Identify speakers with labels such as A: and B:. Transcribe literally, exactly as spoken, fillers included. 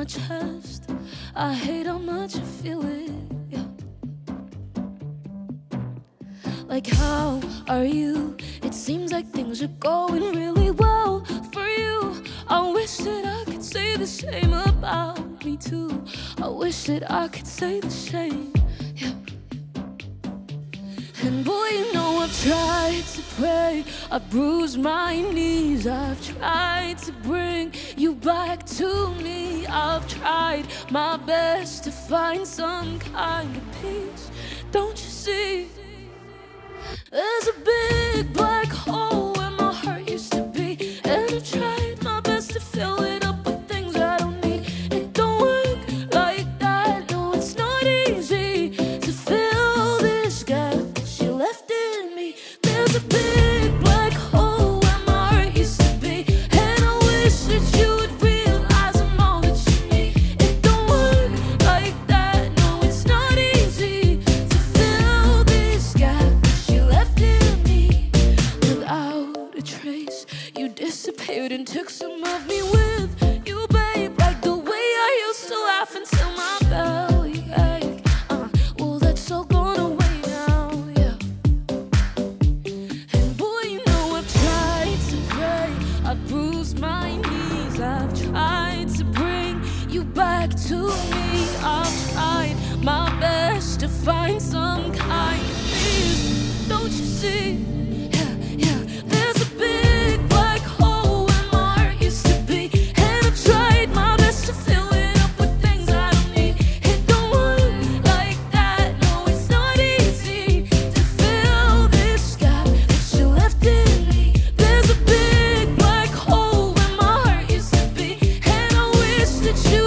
A: my chest. I hate how much I feel it, yeah. Like, how are you? It seems like things are going really well for you. I wish that I could say the same about me too. I wish that I could say the same, yeah. And boy, you know I've tried to pray, I've bruised my knees, I've tried to bring you back to me. I've tried my best to find some kind of peace. Don't you see? There's a big black hole where my heart used to be, and I've tried my best to fill it up with things I don't need. It don't work like that, no, it's not easy to fill this gap that you left in me. There's a big black hole where my heart used to be, and I wish that you would realize I'm all that you need. It don't work like that, no, it's not easy to fill this gap that you left in me. Without a trace, you disappeared and took some of me with you, babe. Like the way I used to laugh until my belly ached. Uh, well, that's all gone away now, yeah. And boy, you know I've tried to pray, I've bruised my knees, I've tried to bring you back to me. I've tried my best to find some kind of peace. Don't you see? Yeah, yeah. There's a big black hole where my heart used to be, and I tried my best to fill it up with things I don't need. It don't work like that, no, it's not easy to fill this gap that you left in me. There's a big black hole where my heart used to be, and I wish that you